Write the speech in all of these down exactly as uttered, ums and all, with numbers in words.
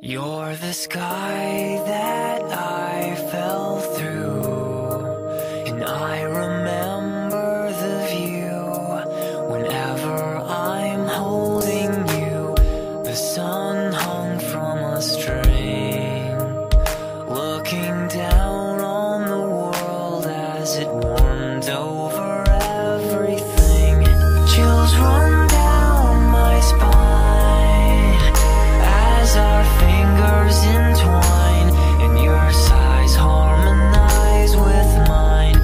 You're the sky that I fell through, and I remember the view. Whenever I'm holding you, the sun hung from a string, looking down on the world as it warmed over everything. Chills run down my spine as our fingers entwine, and your sighs harmonize with mine.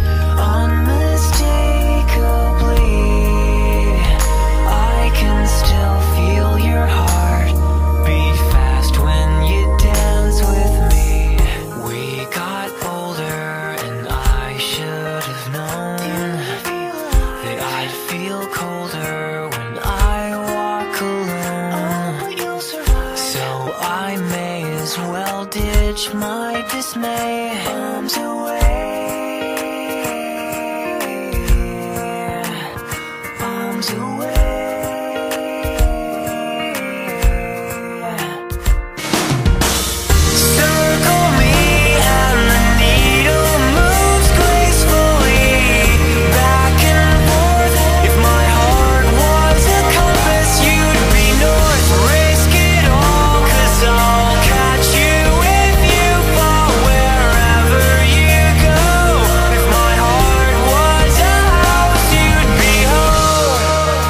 Unmistakably, I can still feel your heart beat fast when you dance with me. We got older and I should have known that I'd feel colder when I walk alone. So I may as well ditch my dismay. Arms away, arms away. Circle me and the needle moves gracefully back and forth. If my heart was a compass, you'd be north. Risk it all, 'cause I'll catch you if you fall wherever you go. If my heart was a house, you'd be home.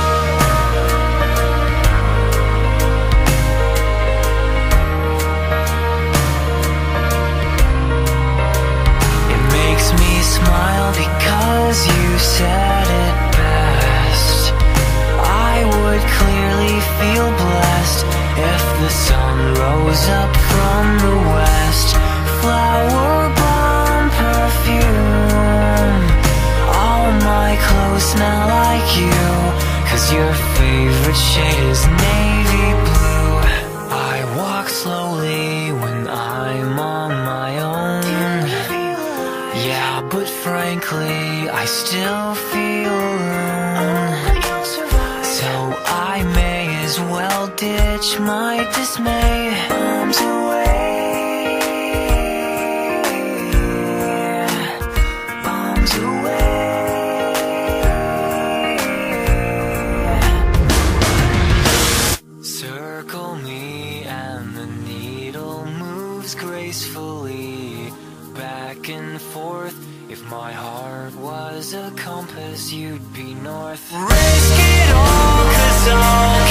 It makes me smile because you said it best. I would clearly feel blessed if the sun rose up from the west. Flower bomb perfume, all my clothes smell like you, 'cause your favorite shade is navy blue. I walk slowly when I'm on my own. Yeah, but frankly, I still feel alone. So I may as well ditch my dismay. Arms away, arms away. Circle me and the needle moves gracefully back and forth. If my heart was a compass, you'd be north. Risk it all, 'cause I'll